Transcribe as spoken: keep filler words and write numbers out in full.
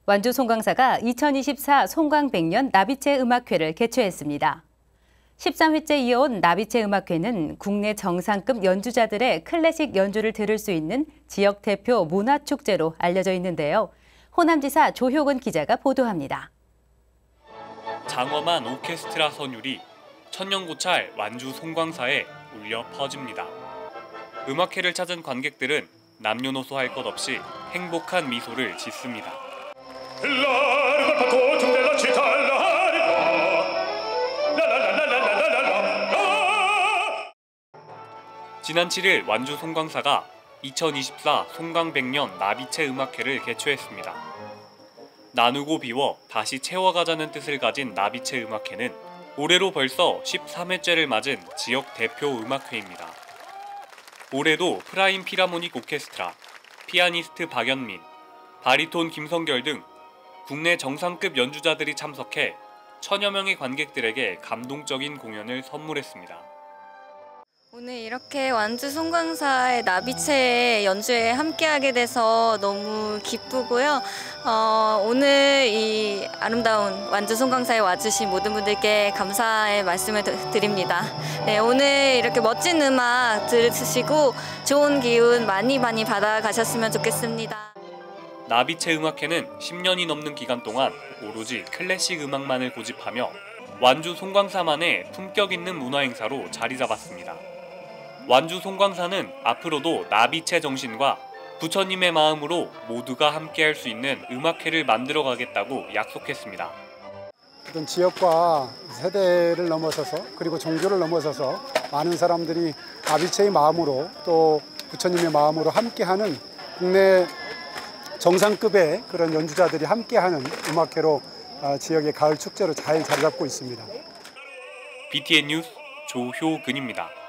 완주 송광사가 이천이십사 송광백년 나비채 음악회를 개최했습니다. 십삼 회째 이어온 나비채 음악회는 국내 정상급 연주자들의 클래식 연주를 들을 수 있는 지역 대표 문화축제로 알려져 있는데요. 호남지사 조효근 기자가 보도합니다. 장엄한 오케스트라 선율이 천년고찰 완주 송광사에 울려 퍼집니다. 음악회를 찾은 관객들은 남녀노소 할 것 없이 행복한 미소를 짓습니다. 지난 칠 일 완주 송광사가 이천이십사 송광백년 나비채 음악회를 개최했습니다. 나누고 비워 다시 채워가자는 뜻을 가진 나비채 음악회는 올해로 벌써 십삼 회째를 맞은 지역 대표 음악회입니다. 올해도 프라임 필하모닉 오케스트라, 피아니스트 박연민, 바리톤 김성결 등 국내 정상급 연주자들이 참석해 천여 명의 관객들에게 감동적인 공연을 선물했습니다. 오늘 이렇게 완주 송광사의 나비채 연주에 함께하게 돼서 너무 기쁘고요. 어, 오늘 이 아름다운 완주 송광사에 와주신 모든 분들께 감사의 말씀을 드립니다. 네, 오늘 이렇게 멋진 음악 들으시고 좋은 기운 많이 많이 받아가셨으면 좋겠습니다. 나비채 음악회는 십 년이 넘는 기간 동안 오로지 클래식 음악만을 고집하며 완주 송광사만의 품격 있는 문화행사로 자리 잡았습니다. 완주 송광사는 앞으로도 나비채 정신과 부처님의 마음으로 모두가 함께할 수 있는 음악회를 만들어 가겠다고 약속했습니다. 어떤 지역과 세대를 넘어서서 그리고 종교를 넘어서서 많은 사람들이 나비채의 마음으로 또 부처님의 마음으로 함께하는 국내 정상급의 그런 연주자들이 함께하는 음악회로 지역의 가을 축제로 잘 자리 잡고 있습니다. 비티엔 뉴스 조효근입니다.